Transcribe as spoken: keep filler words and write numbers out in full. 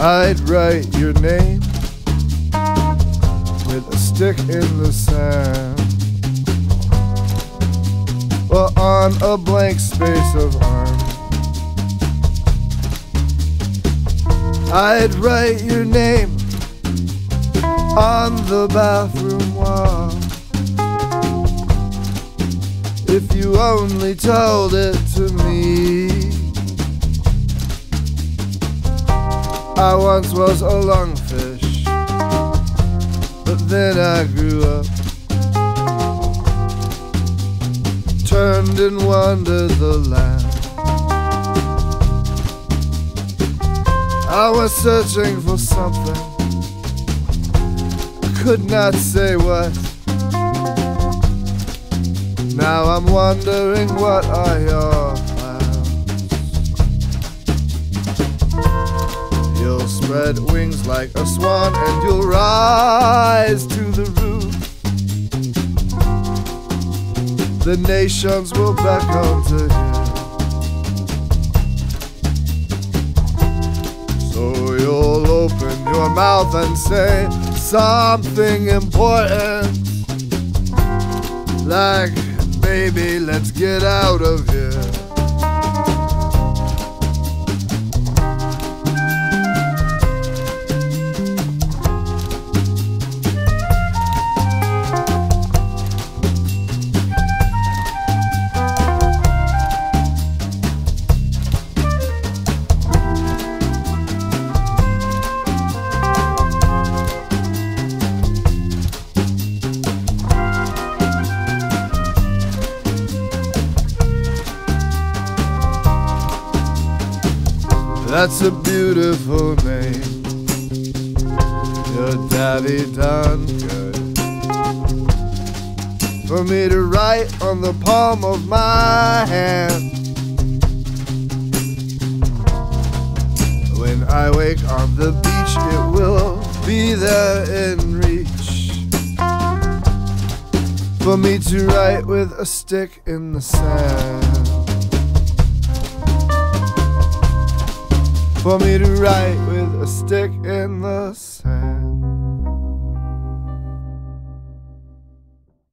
I'd write your name with a stick in the sand, or on a blank space of arms. I'd write your name on the bathroom wall, if you only told it to me. I once was a lungfish, but then I grew up, turned and wandered the land. I was searching for something, I could not say what. Now I'm wondering what are your plans. You'll spread wings like a swan and you'll rise to the roof. The nations will beckon to you. So you'll open your mouth and say something important, like, baby, let's get out of here. That's a beautiful name. Your daddy done good for me to write on the palm of my hand. When I wake on the beach, it will be there in reach for me to write with a stick in the sand. For me to write with a stick in the sand.